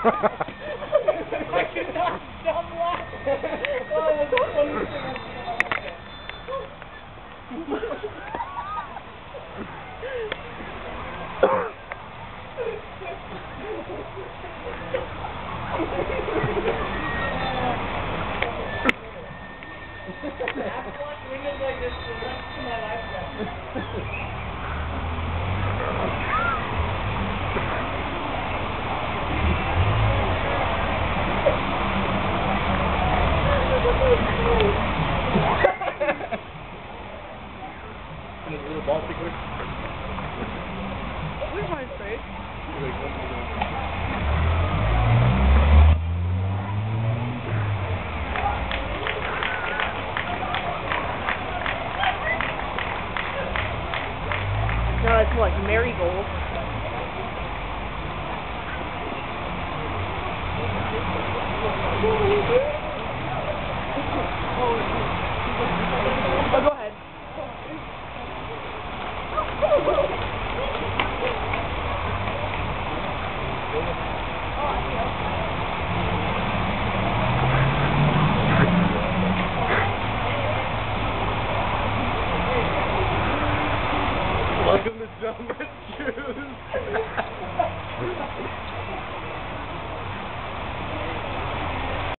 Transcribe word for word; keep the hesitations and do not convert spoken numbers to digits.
I could not stop laughing. Oh, that's the funniest thing I've I have to watch windows like this for the rest of my life. And his little ball tickler. Where's my face? No, it's like marigold.